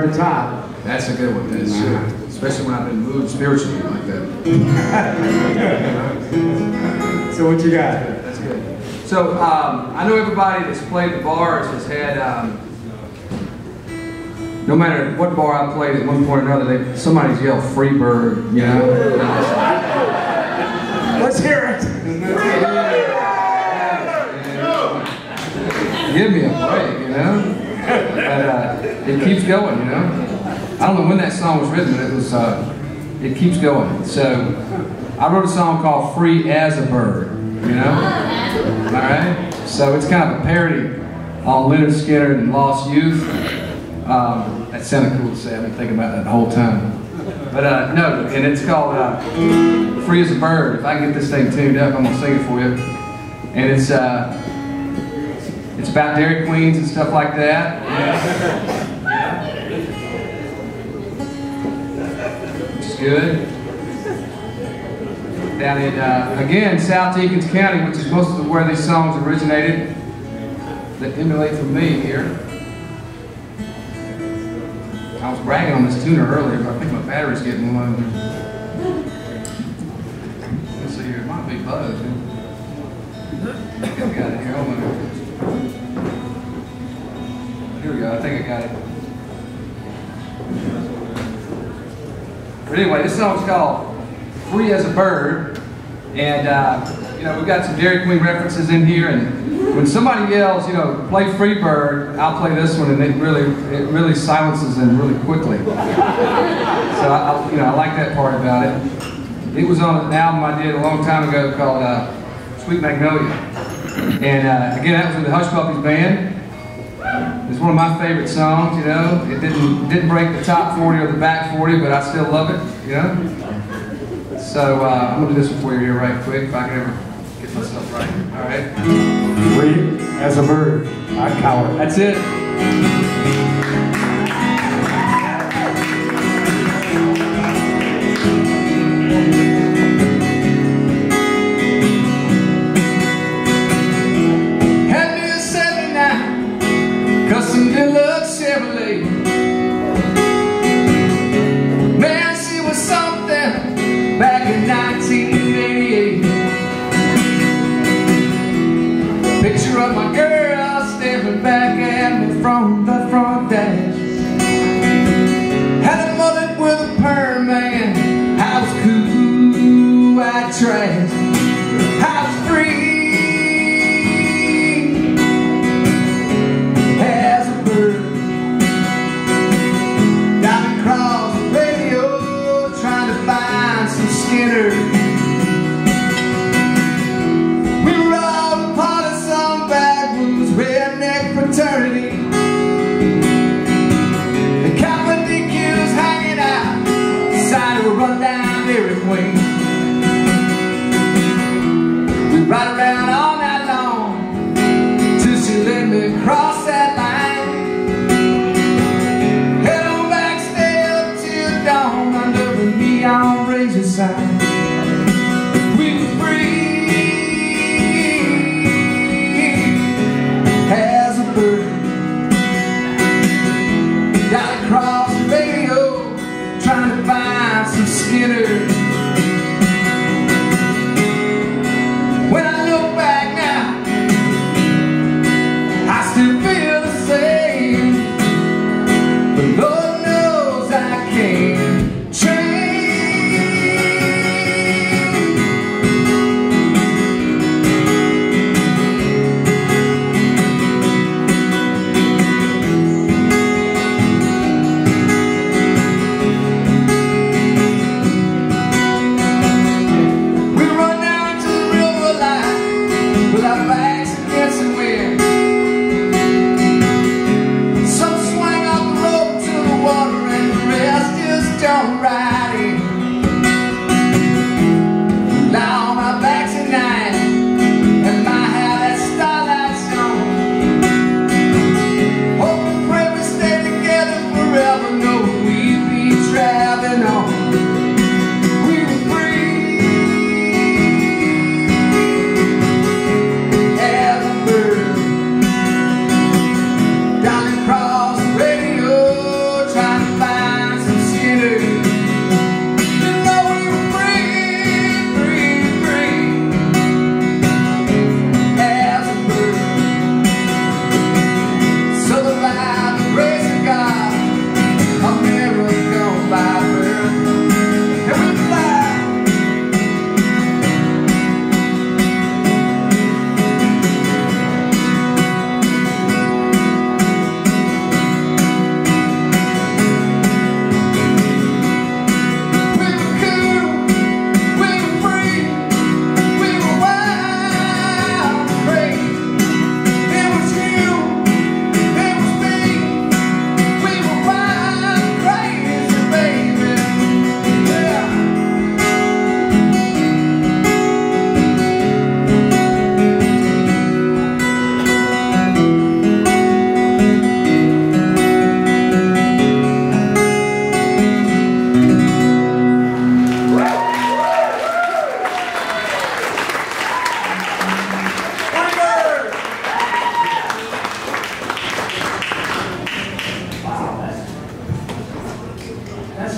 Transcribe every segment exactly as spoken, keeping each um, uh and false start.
hard to top. That's a good one, that's true. Especially when I've been moved spiritually like that. So what you got? That's good. So um, I know everybody that's played the bars has had, um, no matter what bar I played at one point or another, they, somebody's yelled "Freebird," you know? Let's hear it! Give me a break, you know? But uh, it keeps going, you know? I don't know when that song was written, but it was, uh, it keeps going. So, I wrote a song called "Free as a Bird," you know? Alright? So it's kind of a parody on Leonard Skinner and Lost Youth. Um, that sounded cool to say, I've been thinking about that the whole time. But uh, no, and it's called uh, "Free as a Bird." If I can get this thing tuned up, I'm going to sing it for you. And it's, uh, it's about Dairy Queens and stuff like that. Which is good. Down in, uh, again, South Eakins County, which is most of where these songs originated, that emulate from me here. I was bragging on this tuner earlier, but I think my battery's getting low. Let's see here, it might be buzzed. I think I got it here. Oh my goodness. Here we go, I think I got it. But anyway, this song's called "Free as a Bird," and uh, you know, we've got some Dairy Queen references in here, and when somebody yells, you know, "Play Freebird," I'll play this one, and it really, it really silences them really quickly. So I, you know, I like that part about it. It was on an album I did a long time ago called uh, "Sweet Magnolia," and uh, again, that was with the Hush Puppies band. It's one of my favorite songs, you know. It didn't didn't break the top forty or the back forty, but I still love it, you know. So uh, I'm gonna do this one for you here right quick, if I can ever get myself right. All right. Free as a bird, not coward. That's it. Hand me a seventy-nine custom deluxe Chevrolet. Man, she was something back in nineteen eighty-eight. Picture of my girl staring back at me from the front dash. Had a mullet with a perm, man. I was cool, I trash. I was free as a bird. Down across the radio, trying to find some Skinner. Fraternity. The copper D Q's hanging out beside a rundown Dairy Queen.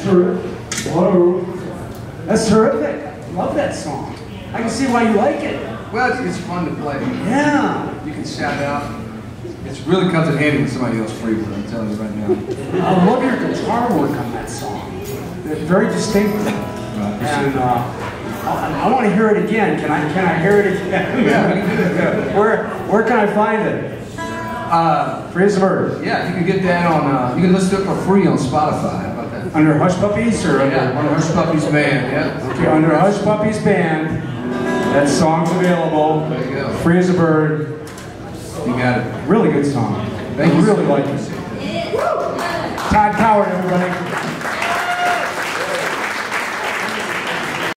terrific. Whoa. That's terrific. Love that song. I can see why you like it. Well, it's, it's fun to play. Yeah. You can shout out. It really comes in handy when somebody else freebird, I'm telling you right now. I love your guitar work on that song. It's very distinctive. Right. And uh, I, I want to hear it again. Can I? Can I hear it again? Yeah. Where Where can I find it? Uh, Free as a Bird. yeah, you can get that on, uh, you can listen to it for free on Spotify. How about that? Under Hush Puppies or under? Yeah, on Hush Puppies Band, yeah. Okay, under Hush Puppies Band. That song's available. There you go. Free as a Bird. You got it. Really good song. Thank I you. really like it.